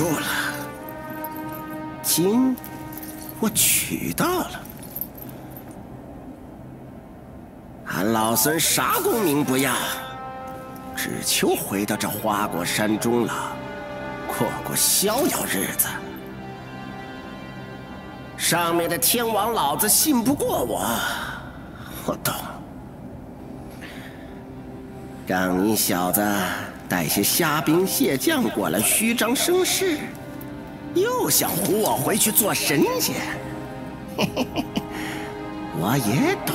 住了。金，我取到了。俺老孙啥功名不要，只求回到这花果山中了，过过逍遥日子。上面的天王老子信不过我，我懂。让你小子带些虾兵蟹将过来虚张声势，又想唬我回去做神仙。嘿嘿嘿，我也懂。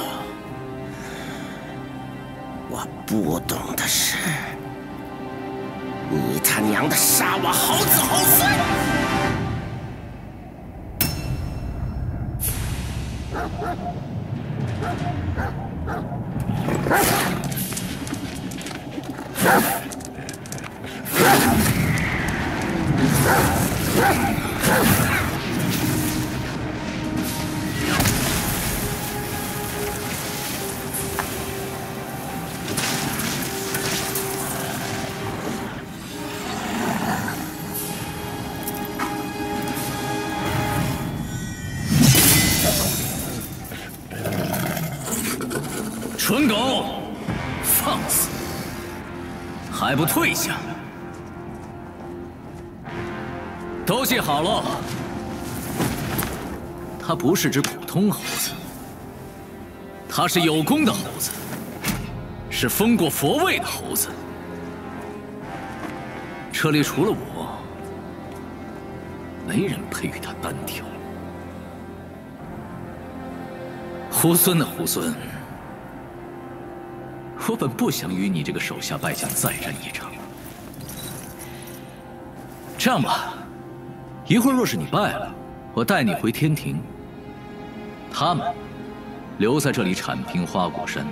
我不懂的是，你他娘的杀我好子好孙！ 蠢狗，放肆！还不退下！都记好了，它不是只普通猴子，它是有功的猴子，是封过佛位的猴子。这里除了我，没人配与它单挑。猢狲的猢狲。 我本不想与你这个手下败将再战一场。这样吧，一会儿若是你败了，我带你回天庭。他们留在这里铲平花果山。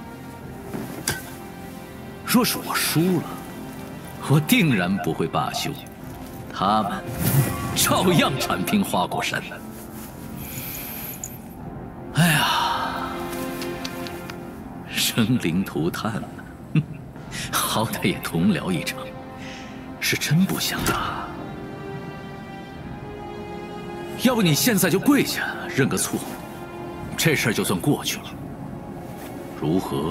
若是我输了，我定然不会罢休，他们照样铲平花果山。哎呀！ 生灵涂炭了，好歹也同僚一场，是真不想打。要不你现在就跪下认个错，这事儿就算过去了，如何？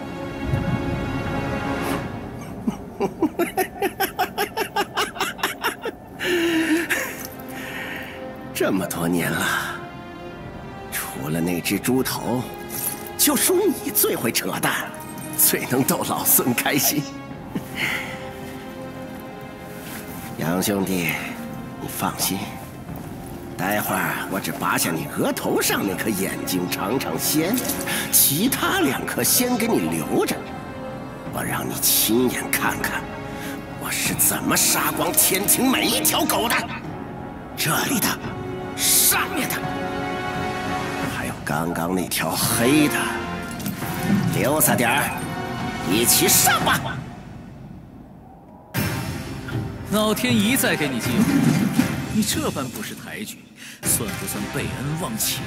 这么多年了，除了那只猪头。 就属你最会扯淡，最能逗老孙开心。杨兄弟，你放心，待会儿我只拔下你额头上那颗眼睛尝尝鲜，其他2颗先给你留着，我让你亲眼看看我是怎么杀光天庭每一条狗的。这里的，上面的。 刚刚那条黑的，留下点儿，一起上吧！ 老天一再给你机会，你这般不识抬举，算不算背恩忘情？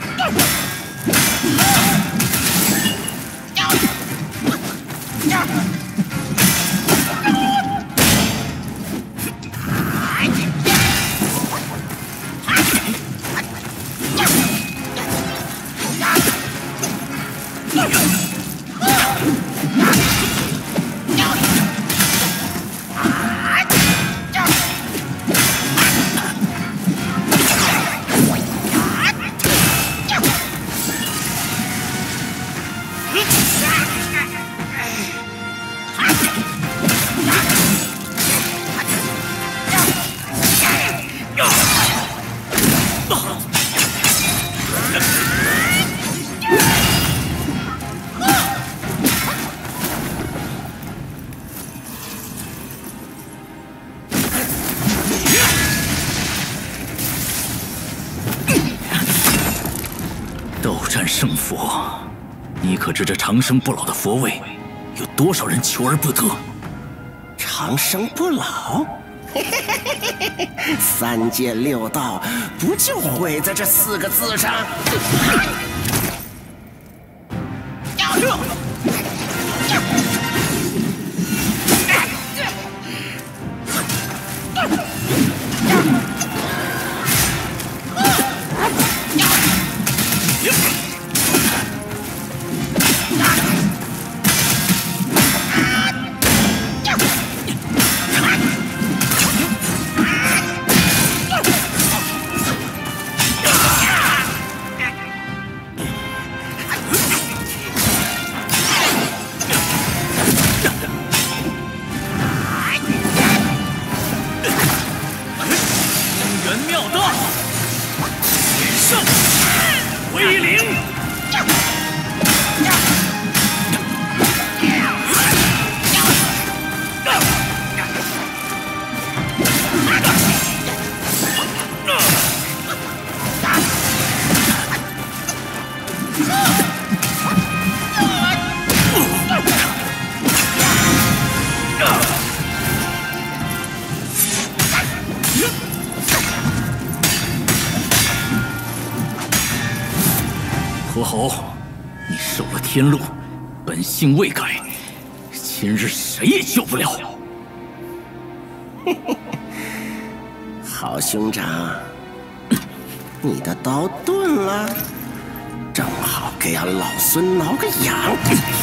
圣佛，你可知这长生不老的佛位，有多少人求而不得？ 长生不老，3界6道不就毁在这4个字上？ 神妙大，连胜威灵。 火猴，你受了天禄，本性未改，今日谁也救不了。 好兄长，你的刀钝了，正好给俺老孙挠个痒。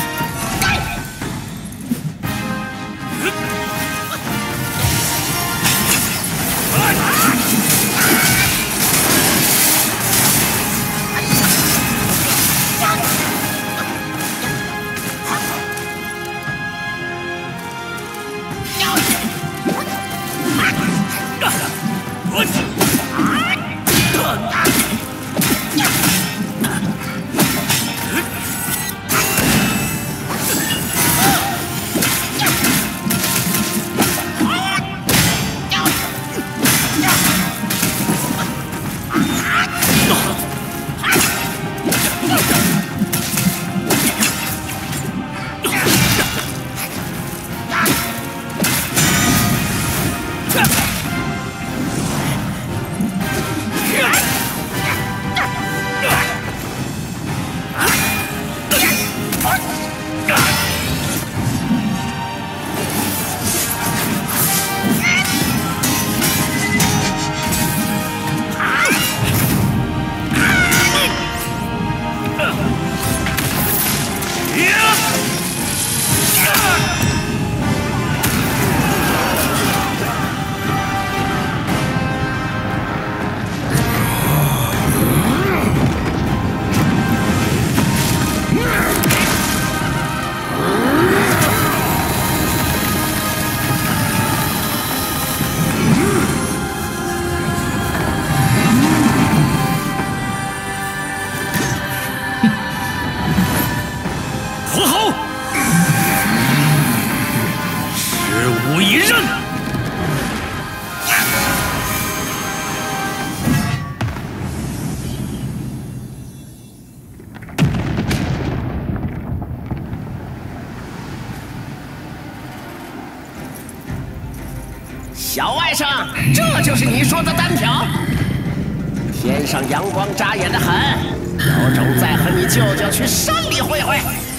小外甥，这就是你说的单挑？天上阳光扎眼的很，有种再和你舅舅去山里会会。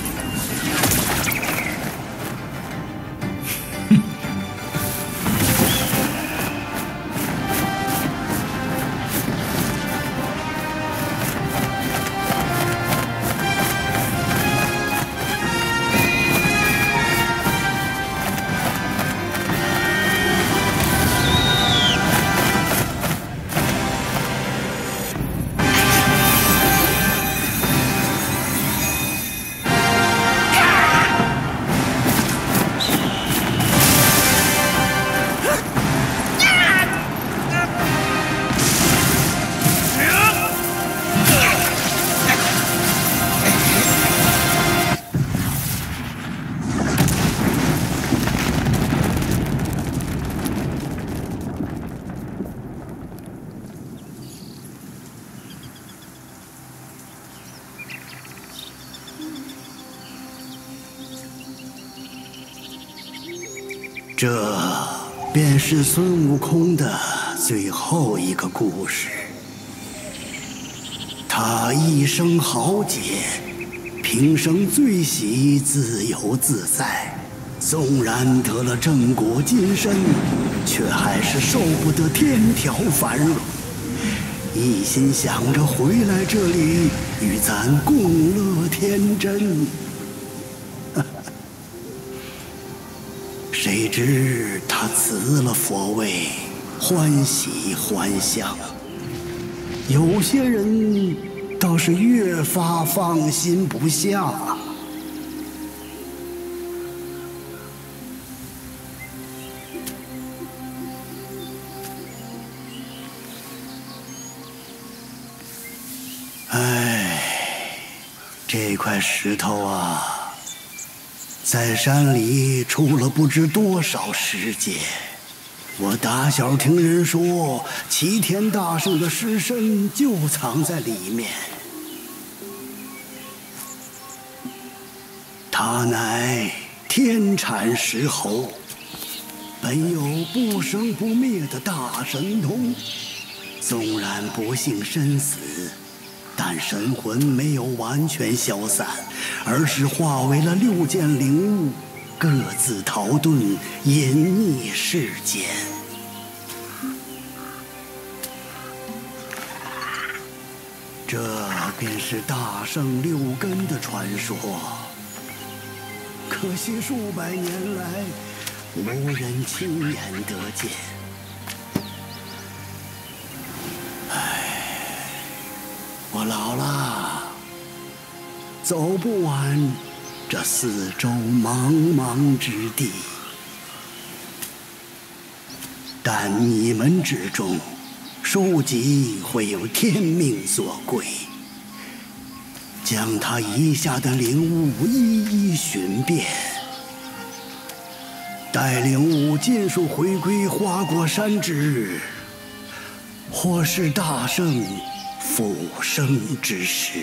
这便是孙悟空的最后一个故事。他一生豪杰，平生最喜自由自在。纵然得了正果金身，却还是受不得天条繁荣，一心想着回来这里与咱共乐天真。谁知他辞了佛位，欢喜还乡。有些人倒是越发放心不下。 哎，这块石头啊，在山里出了不知多少时节。我打小听人说，齐天大圣的尸身就藏在里面。他乃天产石猴，本有不生不灭的大神通。纵然不幸身死，但神魂没有完全消散，而是化为了6件灵物，各自逃遁，隐匿世间。这便是大圣6根的传说。可惜数百年来，无人亲眼得见。我老了，走不完这四周茫茫之地。但你们之中，书籍会有天命所归，将他遗下的灵物一一寻遍，待灵物尽数回归花果山之日，或是大圣复生之时。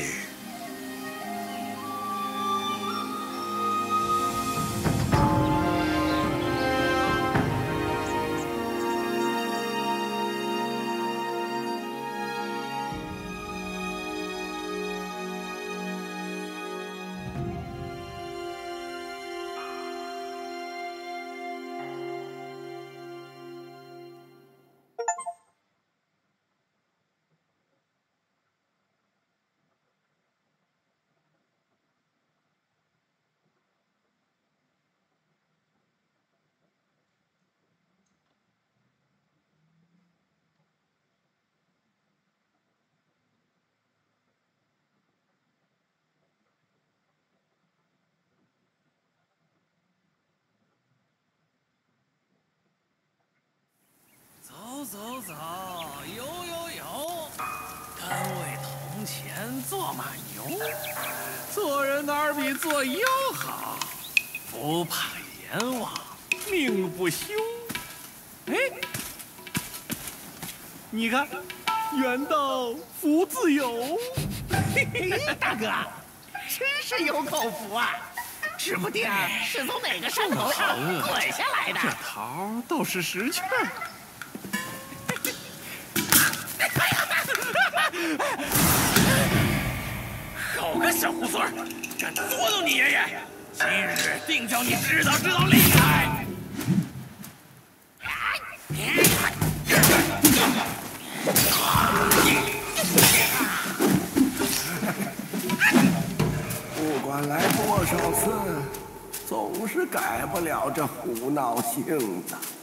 走走，游游游，甘为铜钱做马牛。做人哪儿比做妖好？不怕阎王，命不休。哎，你看，远道福自有。 嘿嘿，大哥，真是有口福啊！指不定是从哪个山头上滚下来的。 这桃倒是识趣儿。好个小猢狲，敢捉弄你爷爷！今日定叫你知道厉害！ 不管来多少次，总是改不了这胡闹性子。